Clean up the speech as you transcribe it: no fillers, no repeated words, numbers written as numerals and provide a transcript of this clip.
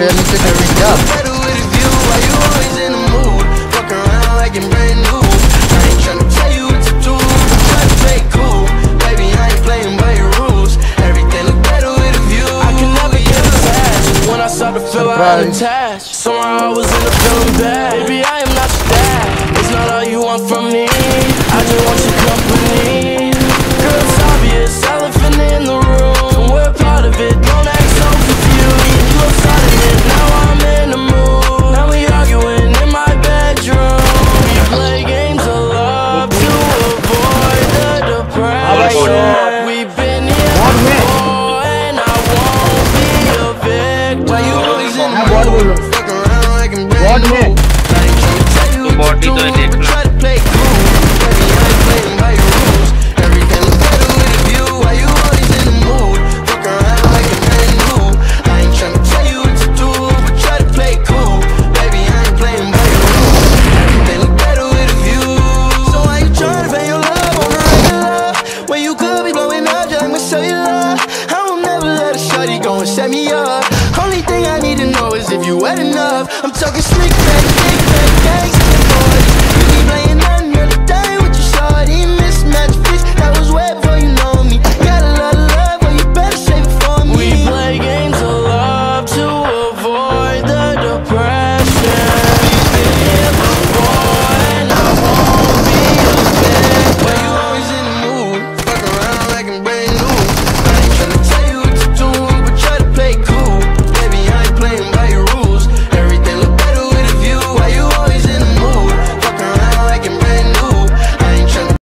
यार नीचे कर रही क्या? Somehow I was in the feeling bad. Baby, I am not your dad. It's not all you want from me. I just want your company. Girl, it's obvious, elephant in the room. We're part of it, don't act so confused. You outside of it, now I'm in the mood. Now we arguing in my bedroom. We play games of love to avoid the depression. We've been here before and I won't be a victim. Why you always in the mood? Body तो देखना Set me up. Only thing I need to know is if you wet enough. I'm talking slick back, gangsta.